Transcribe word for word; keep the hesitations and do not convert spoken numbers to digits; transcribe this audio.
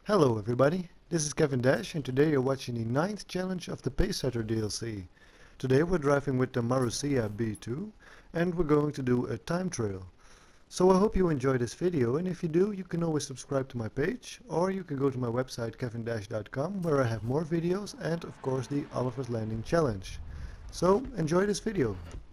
Hello everybody, this is Kevin Dash and today you're watching the ninth challenge of the Pacesetter D L C. Today we're driving with the Marussia B two and we're going to do a time trial. So I hope you enjoy this video, and if you do, you can always subscribe to my page, or you can go to my website kevin dash dot com where I have more videos and of course the Oliver's Landing challenge. So enjoy this video.